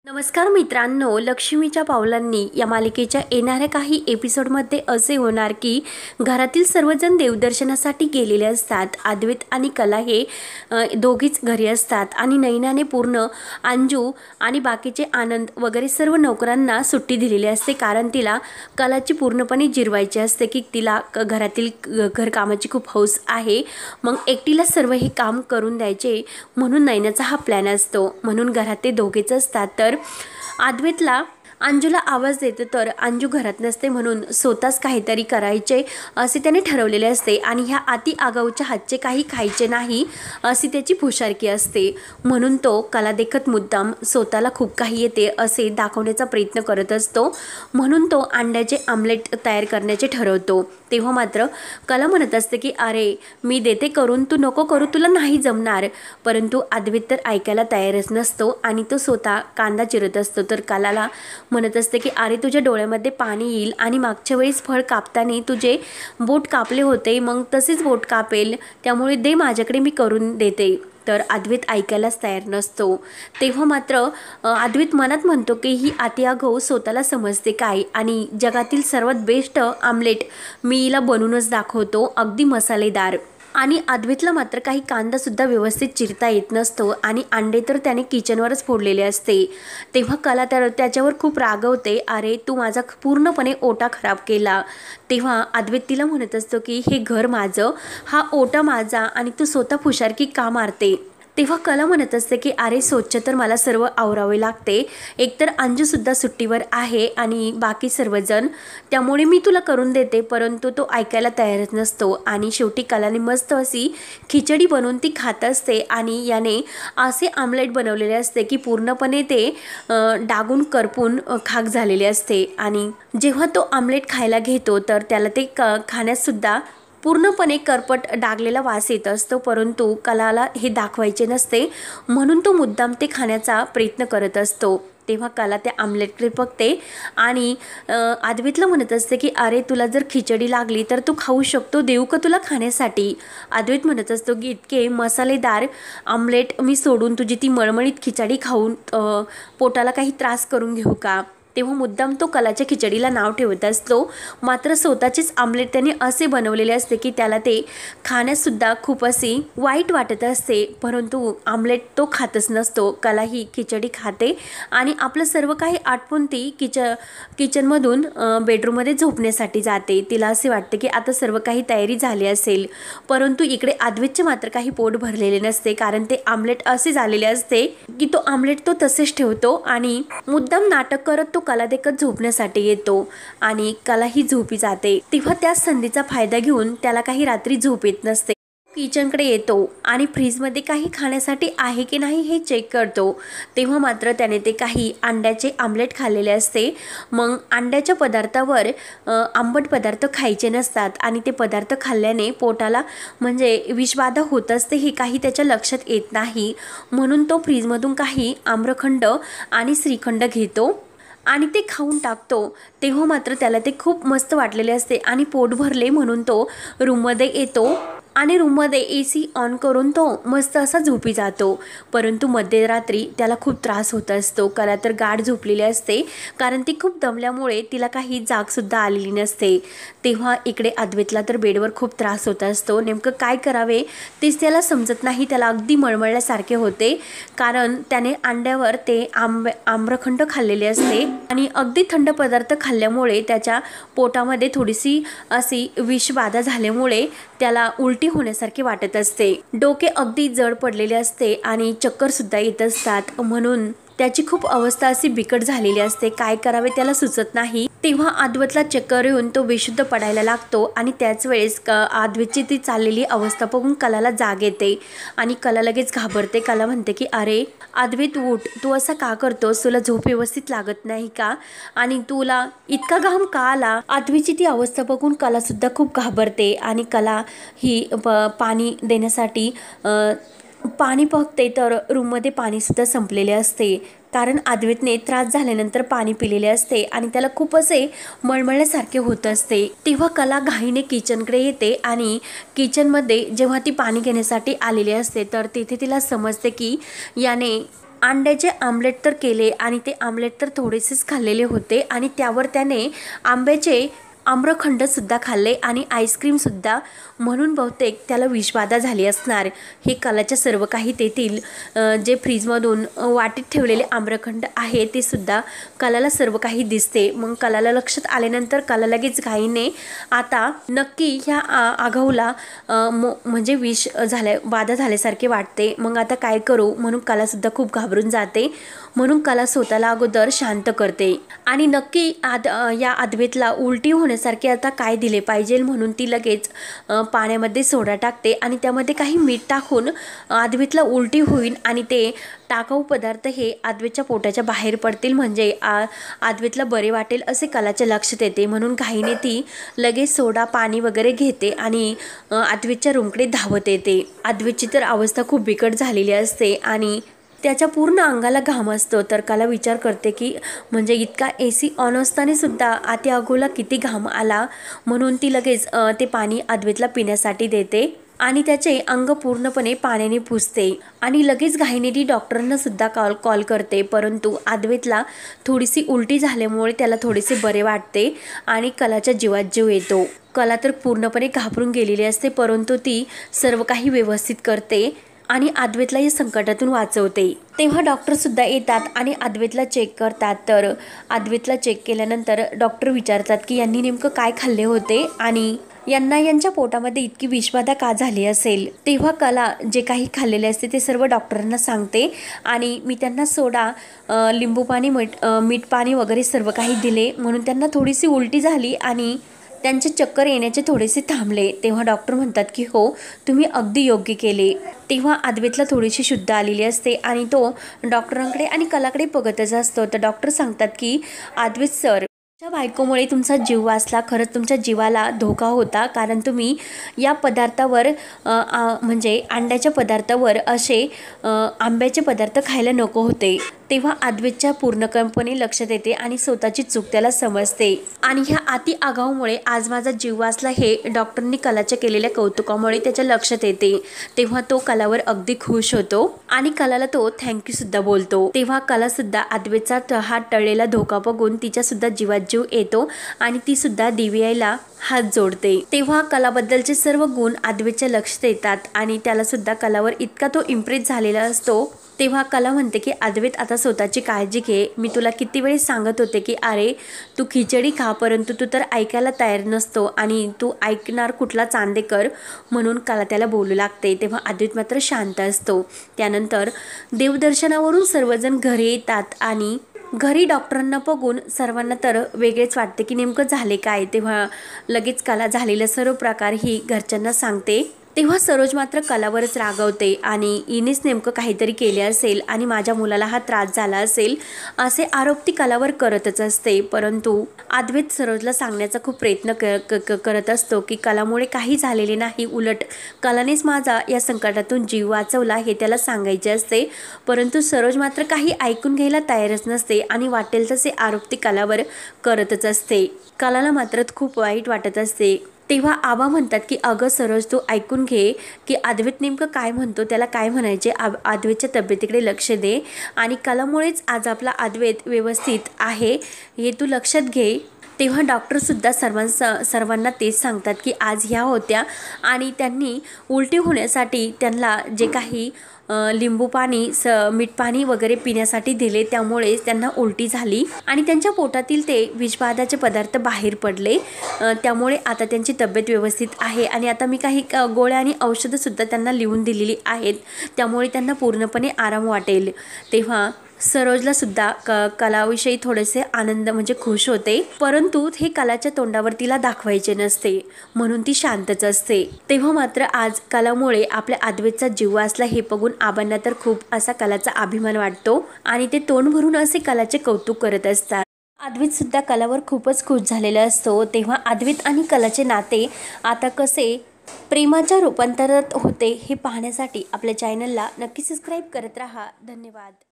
नमस्कार मित्रांनो, लक्ष्मीच्या पावलांनी या मालिकेच्या येणाऱ्या काही एपिसोडमध्ये असे होणार की घरातील सर्वजण देवदर्शनासाठी गेलेले असतात। अद्वैत आणि कला हे दोघीच घरी असतात आणि नैनाने पूर्ण अंजू आणि बाकीचे आनंद वगैरे सर्व नोकरांना सुट्टी दिलेली असते, कारण तिला कलाची पूर्णपणे जिरवायची असते की तिला घरातील घरकामाची खूप हौस आहे। मग एकटीला सर्व हे काम करून द्यायचे म्हणून नैनाचा हा प्लॅन असतो। म्हणून घरात ते दोघेच असतात। तर अद्वैतला अंजूला आवाज देतो, तर अंजू घरात नसते म्हणून स्वतःच काहीतरी करायचे असे त्याने ठरवलेले असते आणि ह्या अति आगाऊच्या हातचे काही खायचे नाही अशी त्याची हुशारकी असते। म्हणून तो कला देखत मुद्दाम स्वतःला खूप काही येते असे दाखवण्याचा प्रयत्न करत असतो। म्हणून तो अंड्याचे आमलेट तयार करण्याचे ठरवतो। तेव्हा मात्र कला म्हणत असते की अरे मी देते करून, तू नको करू, तुला नाही जमणार। परंतु अद्वैत तर ऐकायला तयारच नसतो आणि तो स्वतः कांदा चिरत असतो। तर कलाला म्हणत असते की अरे तुझ्या डोळ्यामध्ये पाणी येईल आणि मागच्या वेळेस फळ कापताना तुझे बोट कापले होते, मग तसेच बोट कापेल, त्यामुळे दे माझ्याकडे, मी करून देते। तर अद्वैत ऐकायलाच तयार नसतो। तेव्हा मात्र अद्वैत मनात म्हणतो की ही अतिआगाऊ स्वतःला समजते काय, आणि जगातील सर्वात बेस्ट आमलेट मी हिला बनवूनच दाखवतो, अगदी मसालेदार। आणि अद्वैतला मात्र काही कांदा सुद्धा व्यवस्थित चिरता येत नसतो आणि अंडे तर त्याने किचनवरच फोडलेले असते। तेव्हा कला त्याच्यावर खूप रागवते, अरे तू माझा पूर्णपणे ओटा खराब केला। तेव्हा अद्वैत तिला म्हणत असतो की हे घर माझं, हा ओटा माझा, आणि तू स्वतः हुशारकी का मारते। तेव्हा कला म्हणत असते की अरे स्वच्छ तर मला सर्व आवरावे लागते, एकतर अंजूसुद्धा सुट्टीवर आहे आणि बाकी सर्वजण, त्यामुळे मी तुला करून देते। परंतु तो ऐकायला तयारच नसतो आणि शेवटी कलाने मस्त अशी खिचडी बनवून ती खात असते आणि याने असे आमलेट बनवलेले असते की पूर्णपणे ते डागून करपून खाक झालेले असते। आणि जेव्हा तो आमलेट खायला घेतो तर त्याला ते खाण्यासुद्धा पूर्णपणे करपट डागलेला वास येत असतो, परंतु कलाला हे दाखवायचे नसते म्हणून तो मुद्दाम ते खाण्याचा प्रयत्न करत असतो। तेव्हा कला त्या आमलेटकडे बघते आणि अद्वैतला म्हणत असते की अरे तुला जर खिचडी लागली तर तू खाऊ शकतो, देऊ का तुला खाण्यासाठी। अद्वैत म्हणत असतो की इतके मसालेदार आमलेट मी सोडून तुझी ती मळमळीत खिचडी खाऊन पोटाला काही त्रास करून घेऊ का। तेव्हा मुद्दाम तो कलाच्या खिचडीला नाव ठेवत असतो, मात्र स्वतःचेच आमलेट त्याने असे बनवलेले असते की त्याला ते खाण्यासुद्धा खूप असे वाईट वाटत असते, परंतु आमलेट तो खातच नसतो। कला ही खिचडी खाते आणि आपलं सर्व काही आटपून ती किचनमधून बेडरूममध्ये झोपण्यासाठी जाते। तिला असे वाटते की आता सर्व काही तयारी झाली असेल, परंतु इकडे अद्वैतचे मात्र काही पोट भरलेले नसते, कारण ते आमलेट असे झालेले असते की तो आमलेट तो तसेच ठेवतो आणि मुद्दाम नाटक करत तो कला देखत झोपण्यासाठी येतो आणि कला ही झोपी जाते। तेव्हा त्या संधीचा फायदा घेऊन त्याला काही रात्री झोप येत नसते, किचनकडे येतो आणि फ्रीजमध्ये काही खाण्यासाठी आहे की नाही हे चेक करतो। तेव्हा मात्र त्याने ते काही अंड्याचे आमलेट खाल्लेले असते। मग अंड्याच्या पदार्थावर आंबट पदार्थ खायचे नसतात आणि ते पदार्थ खाल्ल्याने पोटाला म्हणजे विषबाधा होत असते, हे काही त्याच्या लक्षात येत नाही। म्हणून तो फ्रीजमधून काही आम्रखंड आणि श्रीखंड घेतो आणि ते खाऊन टाकतो। तेव्हा मात्र त्याला ते खूप मस्त वाटलेले असते आणि पोट भरले म्हणून तो रूममध्ये येतो आणि रूममध्ये AC ऑन करून तो मस्त असा झोपी जातो। परंतु मध्यरात्री त्याला खूप त्रास होत असतो। कला तर गाढ झोपलेली असते, कारण ती खूप दमल्यामुळे तिला काही जागसुद्धा आलेली नसते। तेव्हा इकडे अद्वैतला तर बेडवर खूप त्रास होत असतो, नेमकं काय करावे तेच त्याला समजत नाही। त्याला अगदी मळमळल्यासारखे होते, कारण त्याने अंड्यावर ते आम्रखंड खाल्लेले असते आणि अगदी थंड पदार्थ खाल्ल्यामुळे त्याच्या पोटामध्ये थोडीशी अशी विषबाधा झाल्यामुळे त्याला उलटी होण्यासारखे वाटत असते। डोके अगदी जड पडलेले असते आणि चक्कर सुद्धा येत असतात, म्हणून त्याची खूप अवस्था अशी बिकट झालेली असते, काय करावे त्याला सुचत नाही। तेव्हा अद्वैतला चक्कर येऊन तो बेशुद्ध पडायला लागतो आणि त्याच वेळेस अद्वैतची ती चाललेली अवस्था बघून कलाला जाग येते आणि कला लगेच घाबरते। कला म्हणते की अरे अद्वैत उठ, तू असा का करतोस, तुला झोप व्यवस्थित लागत नाही का, आणि तुला इतका घाम का आला। अद्वैतची ती अवस्था बघून कला सुद्धा खूप घाबरते आणि कला ही पाणी देण्यासाठी पाणी बघते तर रूममध्ये पाणीसुद्धा संपलेले असते, कारण अद्वैतने त्रास झाल्यानंतर पाणी पिलेले असते आणि त्याला खूप असे मळमळल्यासारखे होत असते। तेव्हा कला घाईने किचनकडे येते आणि किचनमध्ये जेव्हा ती पाणी घेण्यासाठी आलेली असते तर तिथे तिला समजते की याने अंड्याचे आमलेट तर केले आणि ते आमलेट तर थोडेसेच खाल्लेले होते आणि त्यावर त्याने आंब्याचे आम्रखंडसुद्धा खाल्ले आणि आईस्क्रीमसुद्धा, म्हणून बहुतेक त्याला विषबाधा झाली असणार। हे कालाच्या सर्व काही तेथील जे फ्रीजमधून वाटीत ठेवलेले आम्रखंड आहे ते सुद्धा कालाला सर्व काही दिसते। मग कालाला लक्षात आल्यानंतर काला लगेच घाईने आता नक्की ह्या आगाऊला म्हणजे विष झाल्या बाधा झाल्यासारखे वाटते। मग आता काय करू म्हणून कालासुद्धा खूप घाबरून जाते। म्हणून काला स्वतःला अगोदर शांत करते आणि नक्की या अद्वैतला उलटी होण्यासारखे आता काय दिले पाहिजे म्हणून ती लगेच पाण्यामध्ये सोडा टाकते आणि त्यामध्ये काही मीठ टाकून अद्वैतला उलटी होईल आणि ते टाकाऊ पदार्थ हे अद्वैतच्या पोटाच्या बाहेर पडतील, म्हणजे अद्वैतला बरे वाटेल असे कालाच्या लक्षात येते। म्हणून घाईने ती लगेच सोडा पाणी वगैरे घेते आणि अद्वैतच्या रूमकडे धावत येते। अद्वैतची तर अवस्था खूप बिकट झालेली असते आणि त्याच्या पूर्ण अंगाला घाम असतो। तर काला विचार करते की म्हणजे इतका AC ऑन असताना सुद्धा आती आगोला किती घाम आला, म्हणून ती लगेच ते पाणी अद्वैतला पिण्यासाठी देते आणि त्याचे अंग पूर्णपणे पाण्याने पुसते आणि लगेच घाईने ती डॉक्टरांना सुद्धा कॉल करते। परंतु अद्वैतला थोडीशी उलटी झाल्यामुळे त्याला थोडेसे बरे वाटते आणि कलाच्या जीवात जीव येतो। कला तर पूर्णपणे घाबरून गेलेली असते, परंतु ती सर्व काही व्यवस्थित करते आणि अद्वैतला या संकटातून वाचवते। तेव्हा डॉक्टर सुद्धा येतात आणि अद्वैतला चेक करतात। तर अद्वैतला चेक केल्यानंतर डॉक्टर विचारतात की यांनी नेमकं काय खाल्ले होते आणि यांना यांच्या पोटामध्ये इतकी विषबाधा का झाली असेल। तेव्हा कला जे काही खाल्लेले असते ते सर्व डॉक्टरांना सांगते आणि मी त्यांना सोडा, लिंबू पाणी, मीठ पाणी वगैरे सर्व काही दिले, म्हणून त्यांना थोडीशी उलटी झाली आणि त्यांचे चक्कर येण्याचे थोडेसे थांबले। तेव्हा डॉक्टर म्हणतात की हो, तुम्ही अगदी योग्य केले। तेव्हा अद्वैतला थोडीशी शुद्ध आलेली असते आणि तो डॉक्टरांकडे आणि कलाकडे बघतच असतो। तर डॉक्टर सांगतात की अद्वैत सर, तुमच्या बायकोमुळे तुमचा जीव वाचला, खरंच तुमच्या जीवाला धोका होता, कारण तुम्ही या पदार्थावर म्हणजे अंड्याच्या पदार्थावर असे आंब्याचे पदार्थ खायला नको होते। तेव्हा अद्वैतच्या पूर्णपणे लक्षात येते आणि स्वतःची चूक त्याला समजते आणि ह्या अति आगाऊमुळे आज माझा जीव वाचला हे डॉक्टरनी कलाच्या केलेल्या कौतुकामुळे त्याच्या लक्षात येते। तेव्हा तो कलावर अगदी खुश होतो आणि कलाला तो थँक्यू सुद्धा बोलतो। तेव्हा कला सुद्धा अद्वैतचा हा टळलेला धोका बघून तिच्या सुद्धा जीवात जीव येतो आणि ती सुद्धा दिव्याला हात जोडते। तेव्हा कलाबद्दलचे सर्व गुण अद्वैतच्या लक्षात येतात आणि त्याला सुद्धा कलावर इतका तो इम्प्रेस झालेला असतो। तेव्हा कला म्हणते की अद्वैत, आता स्वतःची काळजी घे, मी तुला किती वेळेस सांगत होते की अरे तू खिचडी खा, परंतु तू तर ऐकायला तयार नसतो आणि तू ऐकणार कुठला चांदेकर, म्हणून कला त्याला बोलू लागते। तेव्हा अद्वैत मात्र शांत असतो। त्यानंतर देवदर्शनावरून सर्वजण घरी येतात आणि घरी डॉक्टरांना बघून सर्वांना तर वेगळेच वाटते की नेमकं झाले काय। तेव्हा लगेच कला झालेला सर्व प्रकार ही घरच्यांना सांगते। तेव्हा सरोज मात्र कलावरच रागवते आणि हिनेच नेमकं काहीतरी केले असेल आणि माझ्या मुलाला हा त्रास झाला असेल असे आरोप ती कलावर करतच असते। परंतु अद्वैत सरोजला सांगण्याचा खूप प्रयत्न करत असतो की कलामुळे काही झालेले नाही, उलट कलानेच माझा या संकटातून जीव वाचवला हे त्याला सांगायचे असते। परंतु सरोज मात्र काही ऐकून घ्यायला तयारच नसते आणि वाटेल तसे आरोप ती कलावर करतच असते। कलाला मात्र खूप वाईट वाटत असते। तेव्हा आबा म्हणतात की अगं सरोज, तू ऐकून घे की अद्वैत नेमकं काय म्हणतो, त्याला काय म्हणायचे, अद्वैतच्या तब्येतीकडे लक्ष दे आणि कलामुळेच आज आपला अद्वैत व्यवस्थित आहे हे तू लक्षात घे। तेव्हा डॉक्टरसुद्धा सर्वांना तेच सांगतात की आज ह्या होत्या आणि त्यांनी उलटी होण्यासाठी त्यांना जे काही लिंबू पाणी, मीठ पाणी वगैरे पिण्यासाठी दिले, त्यामुळे त्यांना उलटी झाली आणि त्यांच्या पोटातील ते विषबाधाचे पदार्थ बाहेर पडले। त्यामुळे आता त्यांची तब्येत व्यवस्थित आहे आणि आता मी काही गोळ्या आणि औषधंसुद्धा त्यांना लिहून दिलेली आहेत, त्यामुळे त्यांना पूर्णपणे आराम वाटेल। तेव्हा सरोजला सुद्धा कलाविषयी थोडेसे आनंद म्हणजे खुश होते, परंतु हे कलाच्या तोंडावर तिला दाखवायचे नसते, म्हणून ती शांतच असते। तेव्हा मात्र आज कलामुळे आपल्या अद्वैतचा जीव वाचला हे बघून आबांना तर खूप असा कलाचा अभिमान वाटतो आणि ते तोंड भरून असे कलाचे कौतुक करत असतात। अद्वैत सुद्धा कलावर खूपच खुश झालेला असतो। तेव्हा अद्वैत आणि कलाचे नाते आता कसे प्रेमाच्या रूपांतरात होते हे पाहण्यासाठी आपल्या चॅनलला नक्की सबस्क्राईब करत राहा। धन्यवाद।